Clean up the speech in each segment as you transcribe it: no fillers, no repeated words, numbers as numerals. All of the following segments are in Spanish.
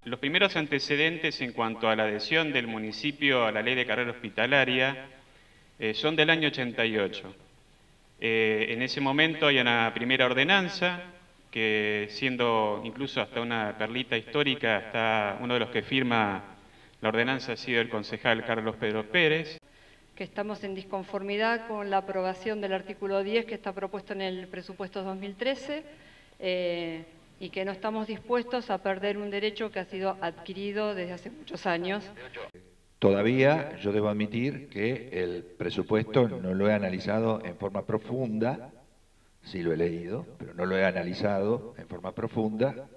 Los primeros antecedentes en cuanto a la adhesión del municipio a la ley de carrera hospitalaria son del año 88. En ese momento hay una primera ordenanza que, siendo incluso hasta una perlita histórica, está uno de los que firma la ordenanza ha sido el concejal Carlos Pedro Pérez. Que estamos en disconformidad con la aprobación del artículo 10 que está propuesto en el presupuesto 2013 y que no estamos dispuestos a perder un derecho que ha sido adquirido desde hace muchos años. Todavía yo debo admitir que el presupuesto no lo he analizado en forma profunda, sí lo he leído, pero no lo he analizado en forma profunda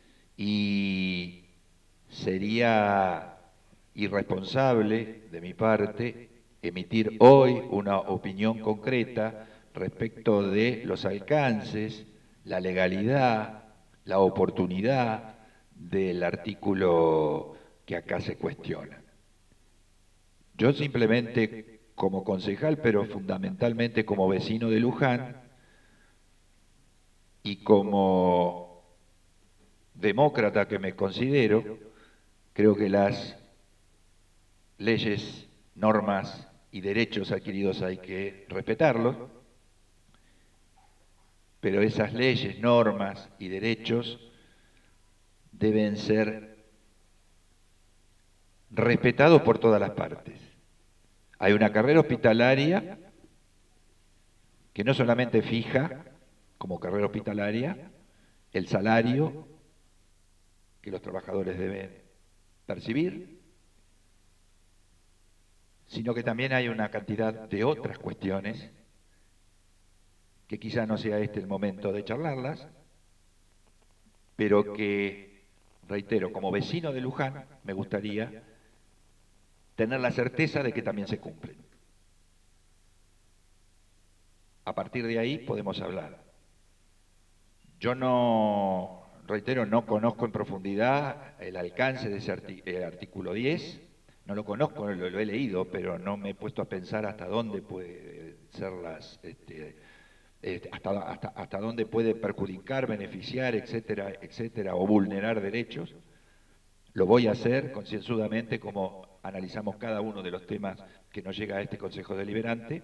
y sería irresponsable de mi parte emitir hoy una opinión concreta respecto de los alcances, la legalidad, la oportunidad del artículo que acá se cuestiona. Yo simplemente como concejal, pero fundamentalmente como vecino de Luján y como demócrata que me considero, creo que las leyes, normas y derechos adquiridos hay que respetarlos, pero esas leyes, normas y derechos deben ser respetados por todas las partes. Hay una carrera hospitalaria que no solamente fija como carrera hospitalaria el salario que los trabajadores deben percibir, sino que también hay una cantidad de otras cuestiones que quizá no sea este el momento de charlarlas, pero que, reitero, como vecino de Luján, me gustaría tener la certeza de que también se cumplen. A partir de ahí podemos hablar. Yo no, reitero, no conozco en profundidad el alcance de ese artículo 10, no lo conozco, lo he leído, pero no me he puesto a pensar hasta dónde puede ser hasta dónde puede perjudicar, beneficiar, etcétera, etcétera, o vulnerar derechos. Lo voy a hacer concienzudamente como analizamos cada uno de los temas que nos llega a este Consejo Deliberante,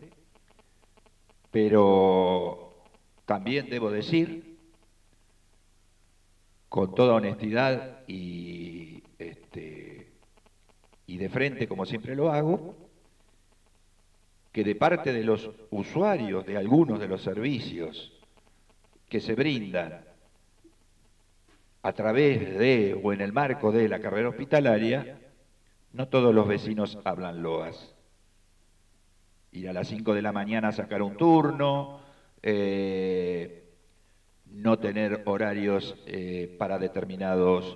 pero también debo decir, con toda honestidad y de frente, como siempre lo hago, que de parte de los usuarios de algunos de los servicios que se brindan a través de o en el marco de la carrera hospitalaria, no todos los vecinos hablan loas. Ir a las 5 de la mañana a sacar un turno, no tener horarios para determinadas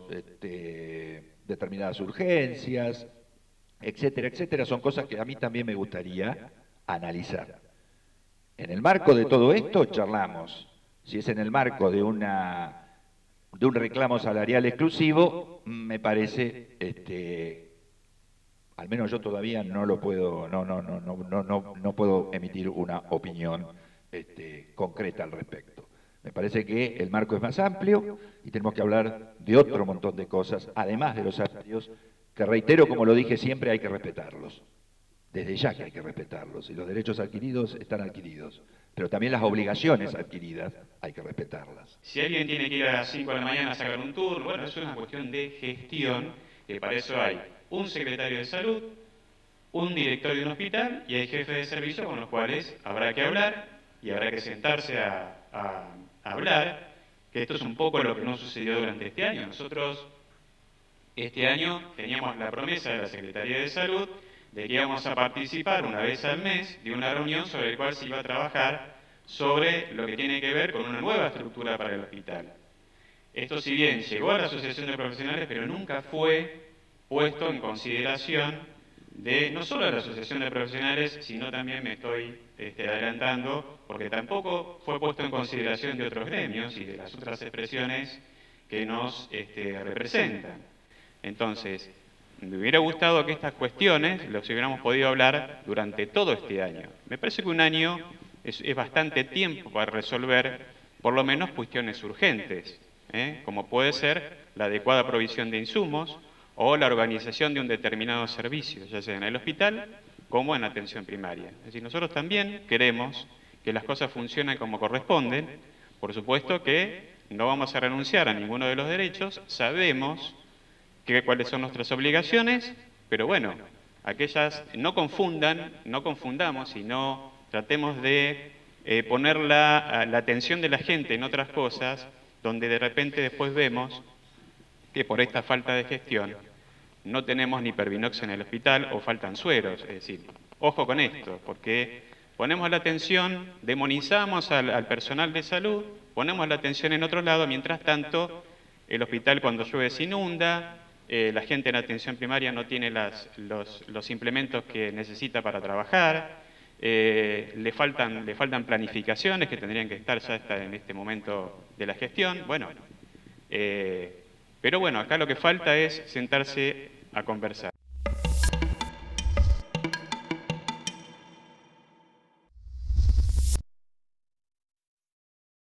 urgencias, etcétera, etcétera, son cosas que a mí también me gustaría analizar. En el marco de todo esto charlamos. Si es en el marco de un reclamo salarial exclusivo, me parece, al menos yo todavía no lo puedo, no puedo emitir una opinión concreta al respecto. Me parece que el marco es más amplio y tenemos que hablar de otro montón de cosas, además de los salarios, que reitero, como lo dije siempre, hay que respetarlos. Desde ya que hay que respetarlos, y los derechos adquiridos están adquiridos, pero también las obligaciones adquiridas hay que respetarlas. Si alguien tiene que ir a las 5 de la mañana a sacar un turno, bueno, eso es una cuestión de gestión, que para eso hay un secretario de salud, un director de un hospital y hay jefes de servicio con los cuales habrá que hablar y habrá que sentarse a hablar, que esto es un poco lo que no sucedió durante este año. Nosotros este año teníamos la promesa de la Secretaría de Salud de que íbamos a participar una vez al mes de una reunión sobre la cual se iba a trabajar sobre lo que tiene que ver con una nueva estructura para el hospital. Esto, si bien llegó a la Asociación de Profesionales, pero nunca fue puesto en consideración de no solo de la Asociación de Profesionales, sino también me estoy adelantando, porque tampoco fue puesto en consideración de otros gremios y de las otras expresiones que nos representan. Entonces, me hubiera gustado que estas cuestiones las hubiéramos podido hablar durante todo este año. Me parece que un año es bastante tiempo para resolver por lo menos cuestiones urgentes. como puede ser la adecuada provisión de insumos o la organización de un determinado servicio, ya sea en el hospital como en la atención primaria. Es decir, nosotros también queremos que las cosas funcionen como corresponden. Por supuesto que no vamos a renunciar a ninguno de los derechos, sabemos cuáles son nuestras obligaciones, pero bueno, aquellas no confundamos y no tratemos de poner la atención de la gente en otras cosas, donde de repente después vemos que por esta falta de gestión no tenemos ni Pervinox en el hospital o faltan sueros. Es decir, ojo con esto, porque ponemos la atención, demonizamos al personal de salud, ponemos la atención en otro lado, mientras tanto el hospital cuando llueve se inunda, la gente en atención primaria no tiene los implementos que necesita para trabajar, le faltan planificaciones que tendrían que estar ya en este momento de la gestión. Bueno, pero bueno, acá lo que falta es sentarse a conversar.